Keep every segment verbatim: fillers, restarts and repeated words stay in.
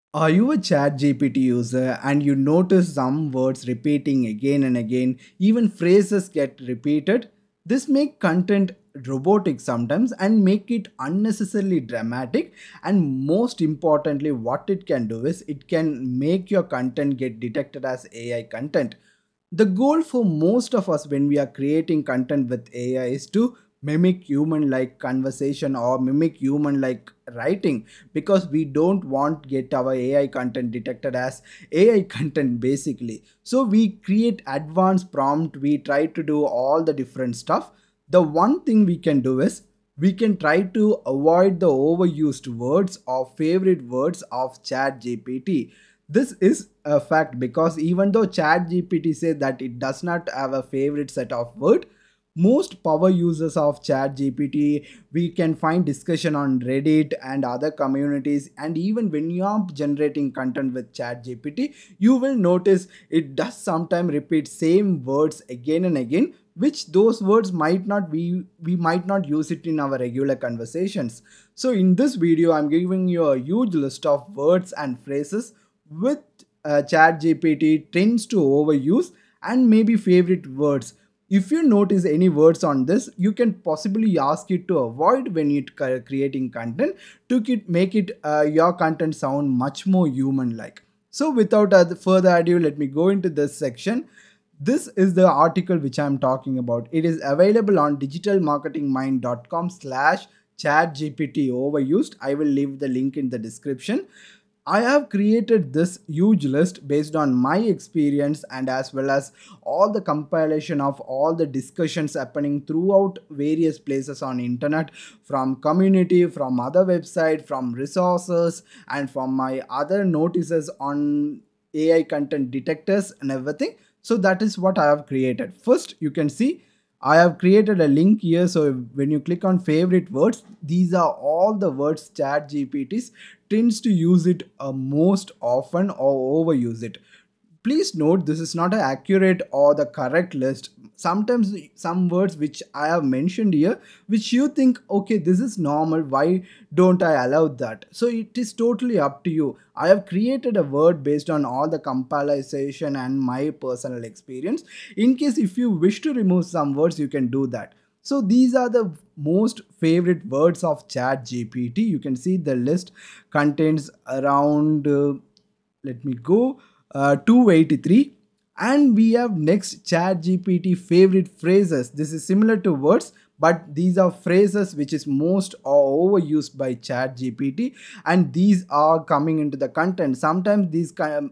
Are you a ChatGPT user and you notice some words repeating again and again, even phrases get repeated? This make content robotic sometimes and make it unnecessarily dramatic, and most importantly what it can do is it can make your content get detected as A I content. The goal for most of us when we are creating content with A I is to mimic human like conversation or mimic human like writing, because we don't want get our A I content detected as A I content basically. So we create advanced prompt, we try to do all the different stuff. The one thing we can do is we can try to avoid the overused words or favorite words of ChatGPT. This is a fact because even though ChatGPT says that it does not have a favorite set of words, most power users of ChatGPT, we can find discussion on Reddit and other communities, and even when you are generating content with ChatGPT, you will notice it does sometimes repeat same words again and again, which those words might not be, we might not use it in our regular conversations. So in this video, I'm giving you a huge list of words and phrases with uh, ChatGPT tends to overuse and maybe favorite words. If you notice any words on this, you can possibly ask it to avoid when it creating content to make it uh, your content sound much more human like. So without uh, further ado, let me go into this section. This is the article which I'm talking about. It is available on digital marketing mind dot com slash chat G P T overused. I will leave the link in the description. I have created this huge list based on my experience and as well as all the compilation of all the discussions happening throughout various places on internet, from community, from other website, from resources, and from my other notices on A I content detectors and everything. So that is what I have created. First, you can see I have created a link here. So when you click on favorite words, these are all the words ChatGPT tends to use it uh, most often or overuse it. Please note this is not an accurate or the correct list. Sometimes some words which I have mentioned here, which you think, okay, this is normal, why don't I allow that? So it is totally up to you. I have created a word based on all the compilation and my personal experience. In case if you wish to remove some words, you can do that. So these are the most favorite words of ChatGPT. You can see the list contains around, uh, let me go, uh, two hundred eighty-three. And we have next ChatGPT favorite phrases. This is similar to words, but these are phrases which is most or overused by ChatGPT, and these are coming into the content. Sometimes these kind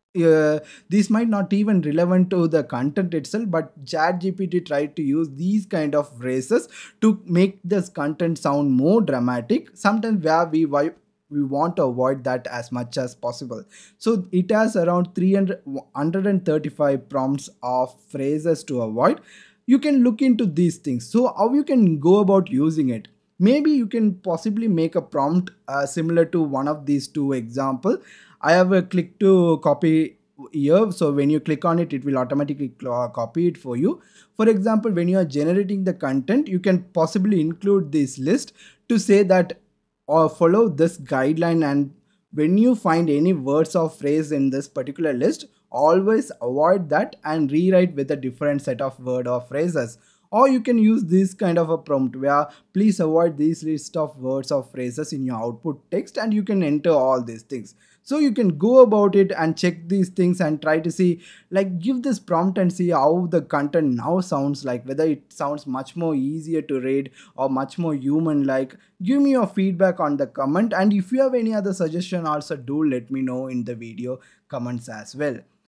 uh, these might not even relevant to the content itself, but ChatGPT tried to use these kind of phrases to make this content sound more dramatic. Sometimes where we why we want to avoid that as much as possible. So it has around three hundred one hundred thirty-five prompts of phrases to avoid. You can look into these things. So how you can go about using it? Maybe you can possibly make a prompt uh, similar to one of these two example. I have a click to copy here. So when you click on it, it will automatically copy it for you. For example, when you are generating the content, you can possibly include this list to say that or follow this guideline, and when you find any words or phrase in this particular list, always avoid that and rewrite with a different set of word or phrases. Or you can use this kind of a prompt where please avoid these list of words or phrases in your output text, and you can enter all these things. So you can go about it and check these things and try to see, like, give this prompt and see how the content now sounds like, whether it sounds much more easier to read or much more human like. Give me your feedback on the comment, and if you have any other suggestion also do let me know in the video comments as well.